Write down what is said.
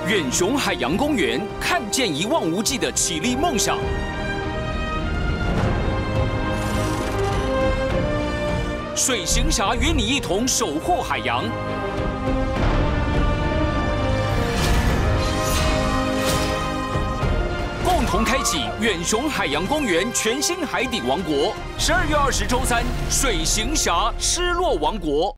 远雄海洋公园，看见一望无际的绮丽梦想。水行侠与你一同守护海洋。共同开启远雄海洋公园全新海底王国。12月20周3，水行侠失落王国。